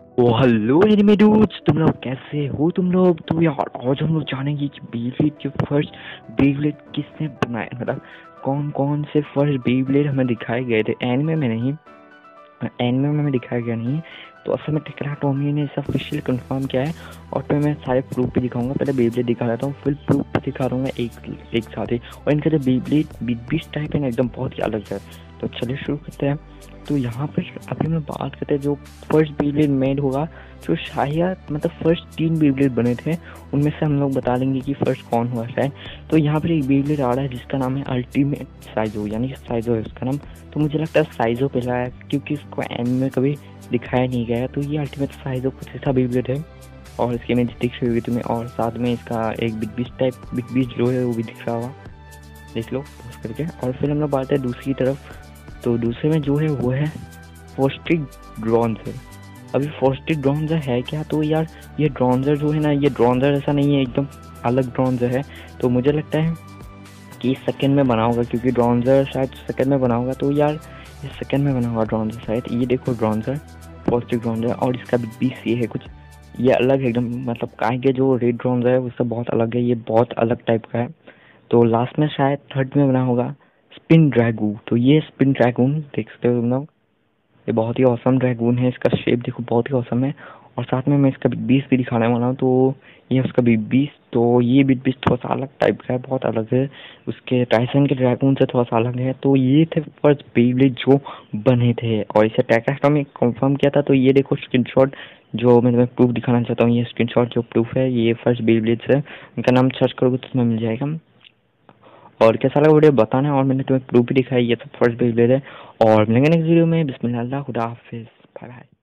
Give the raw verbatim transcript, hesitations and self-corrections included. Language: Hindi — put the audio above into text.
ओ हेलो एनिमे डूड्स, तुम लोग कैसे हो तुम लोग। तो यार आज हम लोग जानेंगे कि बेब्लेड के फर्स्ट बेब्लेड किसने बनाया, मतलब कौन कौन से फर्स्ट बेब्लेड हमें दिखाए गए थे। एनिमे में नहीं, एनिमे में हमें दिखाया गया नहीं। तो असल में टेक्रा टोमी ने इसे ऑफिशियल कंफर्म किया है और फिर मैं सारे प्रूफ भी दिखाऊंगा। पहले बेब्लेड दिखा देता हूँ, फिर प्रूफ भी दिखा दूंगा एक एक साथ ही। और इनका जो बेब्लेड बीस टाइप है ना, एकदम बहुत ही अलग है। तो चलिए शुरू करते हैं। तो यहाँ पर अभी हम बात करते हैं जो फर्स्ट बेब्लेड मेड होगा, जो शायद मतलब फर्स्ट तीन बेब्लेड बने थे उनमें से हम लोग बता देंगे कि फर्स्ट कौन हुआ शायद। तो यहाँ पर एक बेब्लेड आ रहा है जिसका नाम है अल्टीमेट साइजो, यानी कि साइजो है उसका नाम। तो मुझे लगता है साइजो पहला है क्योंकि इसको एनिमे में कभी दिखाया नहीं गया। तो ये अल्टीमेट साइजो कुछ ऐसा बेब्लेड है और इसकी इमेज दिख रही होगी तुम्हें। और साथ में इसका एक बिग बीस टाइप बिग बीस जो है वो भी दिख रहा होगा, देख लो पोस्ट करके। और फिर हम लोग बात है दूसरी तरफ। तो दूसरे में जो है वो है फोस्टिक ड्रॉन्जर। अभी फोस्टिक ड्रॉन्जर है क्या, तो यार ये ड्रॉन्जर जो है ना, ये ड्रॉन्जर ऐसा नहीं है, एकदम अलग ड्रॉन्जर है। तो मुझे लगता है कि सेकंड में बना होगा क्योंकि ड्रॉन्जर शायद सेकंड में बना होगा। तो यार ये सेकंड में बना होगा ड्रॉन्जर शायद। ये देखो ड्रॉन्जर, फोस्टिक ड्रॉन्जर, और इसका भी बीस ये है कुछ, ये अलग है एकदम। मतलब काय के जो रेड ड्रॉन्जर है उससे बहुत अलग है, ये बहुत अलग टाइप का है। तो लास्ट में शायद थर्ड में बना होगा स्पिन ड्रैगू। तो ये स्पिन ड्रैगून देख सकते हो तुम लोग, ये बहुत ही औसम ड्रैगून है। इसका शेप देखो बहुत ही औसम है। और साथ में मैं इसका बिग बीस भी दिखाने वाला हूँ। तो ये उसका बिग बीस, तो ये बिग बीस थोड़ा सा अलग टाइप का है, बहुत अलग है, उसके टाइसन के ड्रैगून से थोड़ा सा अलग है। तो ये थे फर्स्ट बेब्लेड जो बने थे और इसे टेक्रास्टॉर्म में कंफर्म किया था। तो ये देखो स्क्रीनशॉट जो मैं तुम्हें प्रूफ दिखाना चाहता हूँ, ये स्क्रीनशॉट जो प्रूफ है ये फर्स्ट बेब्लेड्स है। इनका नाम सर्च करोगे तो तुम्हें मिल जाएगा। और कैसा लगा वीडियो बताना, और मैंने तुम्हें प्रूफ भी दिखाई, ये सब फर्स्ट बेब्लेड है। और मिलेंगे नेक्स्ट वीडियो में। बिस्मिल्लाह, खुदा हाफिज़, बाय बाय।